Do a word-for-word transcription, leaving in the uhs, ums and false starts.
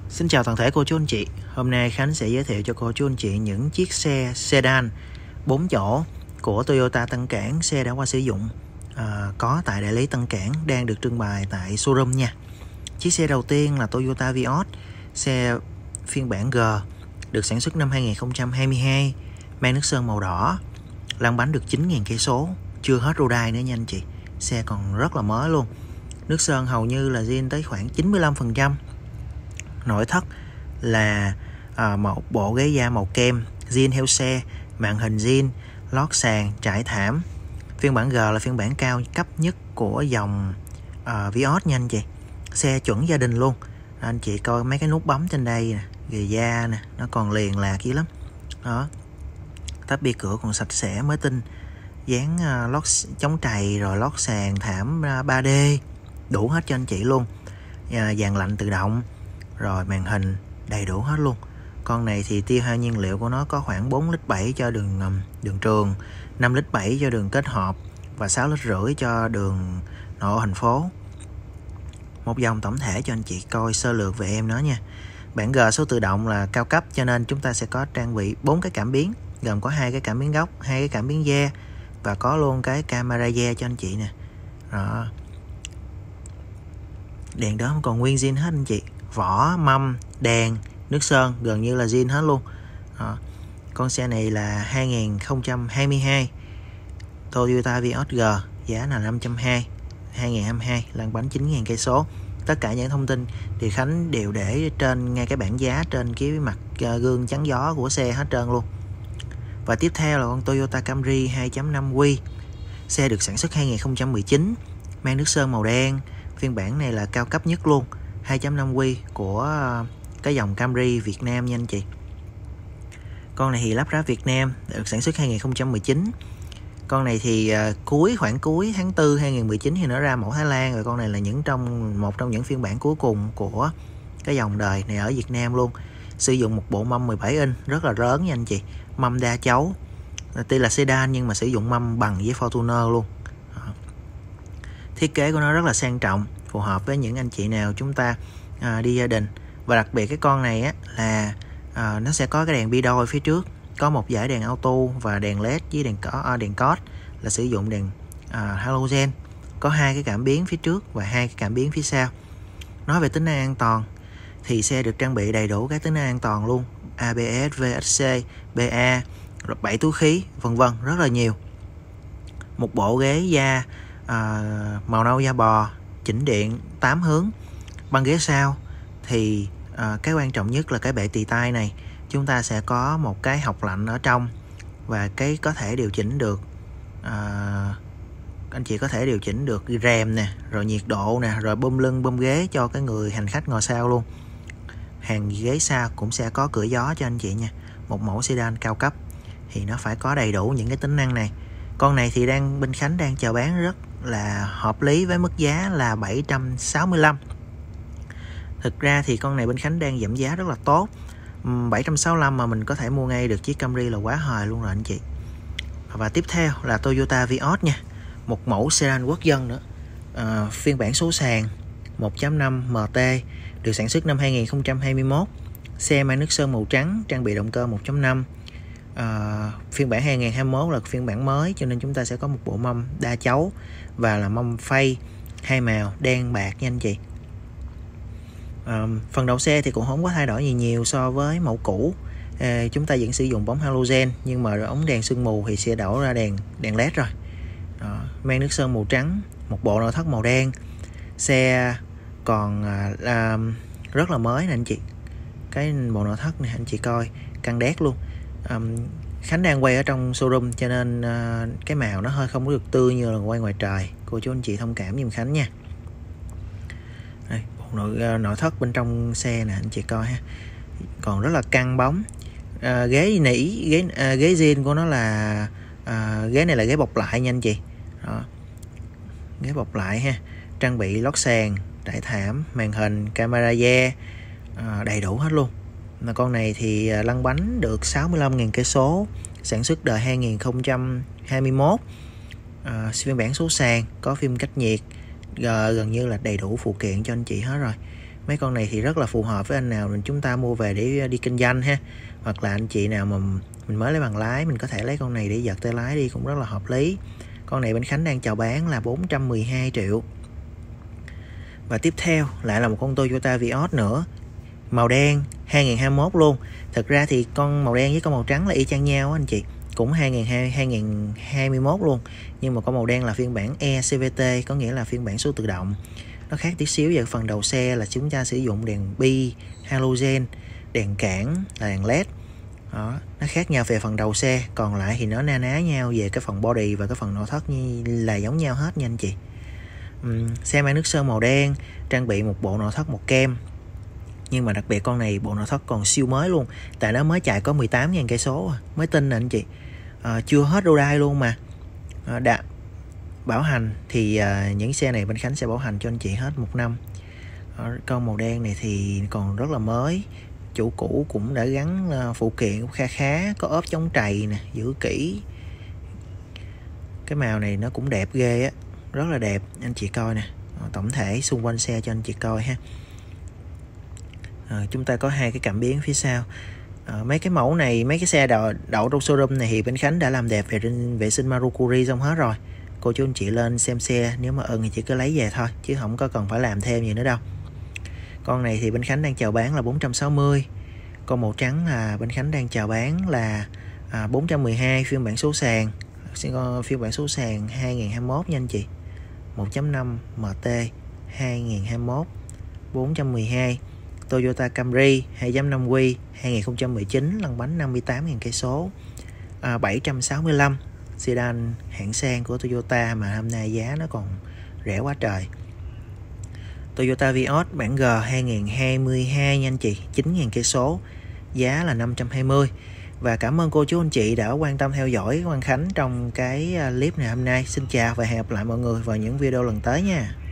Xin chào toàn thể cô chú anh chị. Hôm nay Khánh sẽ giới thiệu cho cô chú anh chị những chiếc xe sedan bốn chỗ của Toyota Tân Cảng, xe đã qua sử dụng, à, có tại đại lý Tân Cảng, đang được trưng bày tại showroom nha. Chiếc xe đầu tiên là Toyota Vios, xe phiên bản G, được sản xuất năm hai nghìn không trăm hai mươi hai, mang nước sơn màu đỏ, lăn bánh được chín nghìn cây số, chưa hết rô đai nữa nha anh chị. Xe còn rất là mới luôn. Nước sơn hầu như là zin tới khoảng chín mươi lăm phần trăm. Nội thất là à, một bộ ghế da màu kem, zin theo xe, màn hình zin, lót sàn, trải thảm. Phiên bản G là phiên bản cao cấp nhất của dòng à, Vios nha anh chị. Xe chuẩn gia đình luôn. Anh chị coi mấy cái nút bấm trên đây nè, ghề da nè, nó còn liền lạc dữ lắm. Đó. Tắp bia cửa còn sạch sẽ mới tinh. Dán uh, lót chống trầy rồi lót sàn thảm uh, ba D, đủ hết cho anh chị luôn. Uh, dàn lạnh tự động, rồi màn hình đầy đủ hết luôn. Con này thì tiêu hao nhiên liệu của nó có khoảng bốn lít bảy cho đường um, đường trường, năm lít bảy cho đường kết hợp và sáu lít rưỡi cho đường nội ô thành phố. Một dòng tổng thể cho anh chị coi sơ lược về em nó nha. Bản G số tự động là cao cấp cho nên chúng ta sẽ có trang bị bốn cái cảm biến, gồm có hai cái cảm biến góc, hai cái cảm biến da và có luôn cái camera da cho anh chị nè. Đó. Đèn đó còn nguyên zin hết anh chị. Vỏ, mâm, đèn, nước sơn gần như là zin hết luôn. Đó. Con xe này là hai nghìn không trăm hai mươi hai Toyota Vios G, giá là năm trăm hai mươi, hai nghìn không trăm hai mươi hai, lăn bánh chín nghìn cây số. Tất cả những thông tin thì Khánh đều để trên ngay cái bảng giá trên cái mặt uh, gương chắn gió của xe hết trơn luôn. Và tiếp theo là con Toyota Camry hai chấm năm Q. Xe được sản xuất hai nghìn không trăm mười chín, mang nước sơn màu đen. Phiên bản này là cao cấp nhất luôn, hai chấm năm Q của cái dòng Camry Việt Nam nha anh chị. Con này thì lắp ráp Việt Nam, được sản xuất hai nghìn không trăm mười chín. Con này thì uh, cuối khoảng cuối tháng tư hai nghìn không trăm mười chín thì nó ra mẫu Thái Lan rồi. Con này là những trong một trong những phiên bản cuối cùng của cái dòng đời này ở Việt Nam luôn. Sử dụng một bộ mâm mười bảy inch rất là lớn nha anh chị. Mâm đa chấu. Tuy là sedan nhưng mà sử dụng mâm bằng với Fortuner luôn. Đó. Thiết kế của nó rất là sang trọng, phù hợp với những anh chị nào chúng ta à, đi gia đình. Và đặc biệt cái con này á là à, nó sẽ có cái đèn bi đôi phía trước, có một dải đèn auto và đèn led với đèn có à, đèn cốt là sử dụng đèn à, halogen. Có hai cái cảm biến phía trước và hai cái cảm biến phía sau. Nói về tính năng an toàn thì xe được trang bị đầy đủ các tính năng an toàn luôn, a bê ét, vê ét xê, bê a, rồi bảy túi khí, vân vân, rất là nhiều. Một bộ ghế da à, màu nâu da bò, chỉnh điện tám hướng. Băng ghế sau thì à, cái quan trọng nhất là cái bệ tì tay này, chúng ta sẽ có một cái học lạnh ở trong và cái có thể điều chỉnh được à, anh chị có thể điều chỉnh được rèm nè, rồi nhiệt độ nè, rồi bơm lưng bơm ghế cho cái người hành khách ngồi sau luôn. Hàng ghế sau cũng sẽ có cửa gió cho anh chị nha. Một mẫu sedan cao cấp thì nó phải có đầy đủ những cái tính năng này. Con này thì đang bên Khánh đang chào bán rất là hợp lý với mức giá là bảy trăm sáu mươi lăm. Thực ra thì con này bên Khánh đang giảm giá rất là tốt, bảy trăm sáu mươi lăm mà mình có thể mua ngay được chiếc Camry là quá hời luôn rồi anh chị. Và tiếp theo là Toyota Vios nha, một mẫu sedan quốc dân nữa. À, phiên bản số sàn một chấm năm em tê, được sản xuất năm hai nghìn không trăm hai mươi mốt. Xe mang nước sơn màu trắng, trang bị động cơ một chấm năm. À, phiên bản hai nghìn không trăm hai mươi mốt là phiên bản mới cho nên chúng ta sẽ có một bộ mâm đa chấu và là mâm phay hai màu đen bạc nha anh chị. À, phần đầu xe thì cũng không có thay đổi gì nhiều so với mẫu cũ. À, chúng ta vẫn sử dụng bóng halogen nhưng mà ống đèn sương mù thì sẽ đổ ra đèn đèn led rồi. Đó, mang nước sơn màu trắng, một bộ nội thất màu đen. Xe còn à, à, rất là mới nè anh chị. Cái bộ nội thất này anh chị coi căng đét luôn. à, Khánh đang quay ở trong showroom cho nên à, cái màu nó hơi không có được tươi như là quay ngoài trời, cô chú anh chị thông cảm giùm Khánh nha. Đây, bộ nội, nội thất bên trong xe nè anh chị coi ha, còn rất là căng bóng. à, ghế nỉ ghế à, ghế zin của nó là à, ghế này là ghế bọc lại nha anh chị. Đó. Ghế bọc lại ha, trang bị lót sàn, trải thảm, màn hình, camera da, à, đầy đủ hết luôn. Mà con này thì lăn bánh được sáu mươi lăm nghìn cây số, sản xuất đời hai nghìn không trăm hai mươi mốt. À, phiên bản số sàn, có phim cách nhiệt, gần như là đầy đủ phụ kiện cho anh chị hết rồi. Mấy con này thì rất là phù hợp với anh nào mình chúng ta mua về để đi kinh doanh ha, hoặc là anh chị nào mà mình mới lấy bằng lái mình có thể lấy con này để giật tay lái đi cũng rất là hợp lý. Con này bên Khánh đang chào bán là bốn trăm mười hai triệu. Và tiếp theo lại là một con Toyota Vios nữa, màu đen, hai nghìn hai mươi mốt luôn. Thực ra thì con màu đen với con màu trắng là y chang nhau anh chị, cũng hai nghìn hai mươi hai mươi mốt luôn. Nhưng mà con màu đen là phiên bản e xê vê tê, có nghĩa là phiên bản số tự động. Nó khác tí xíu về phần đầu xe là chúng ta sử dụng đèn bi halogen, đèn cản là đèn led. Đó, nó khác nhau về phần đầu xe, còn lại thì nó na ná nhau về cái phần body và cái phần nội thất như là giống nhau hết nha anh chị. Uhm, xe mang nước sơn màu đen, trang bị một bộ nội thất một kem. Nhưng mà đặc biệt con này bộ nội thất còn siêu mới luôn, tại nó mới chạy có mười tám nghìn cây số, mới tin nè anh chị. À, chưa hết rô đai luôn mà. À, đã bảo hành thì à, những xe này bên Khánh sẽ bảo hành cho anh chị hết một năm. À, con màu đen này thì còn rất là mới, chủ cũ cũng đã gắn uh, phụ kiện cũng khá khá, có ốp chống trầy nè, giữ kỹ. Cái màu này nó cũng đẹp ghê á, rất là đẹp anh chị coi nè. Tổng thể xung quanh xe cho anh chị coi ha. À, chúng ta có hai cái cảm biến phía sau. À, mấy cái mẫu này, mấy cái xe đậu, đậu trong showroom này thì bên Khánh đã làm đẹp về vệ sinh Marukuri xong hết rồi. Cô chú anh chị lên xem xe, nếu mà ưng thì chỉ cứ lấy về thôi, chứ không có cần phải làm thêm gì nữa đâu. Con này thì bên Khánh đang chào bán là bốn trăm sáu mươi. Con màu trắng là bên Khánh đang chào bán là à, bốn trăm mười hai, phiên bản số sàn. Phiên bản số sàn hai nghìn hai mươi mốt nha anh chị. một chấm năm em tê hai nghìn hai mươi mốt, bốn trăm mười hai. Toyota Camry hai chấm năm quy hai nghìn không trăm mười chín, lăn bánh năm mươi tám nghìn cây số. À, bảy trăm sáu mươi lăm, sedan hạng sang của Toyota mà hôm nay giá nó còn rẻ quá trời. Toyota Vios bản G hai nghìn không trăm hai mươi hai nha anh chị, chín nghìn cây số, giá là năm trăm hai mươi. Và cảm ơn cô chú anh chị đã quan tâm theo dõi Quang Khánh trong cái clip này hôm nay. Xin chào và hẹn gặp lại mọi người vào những video lần tới nha.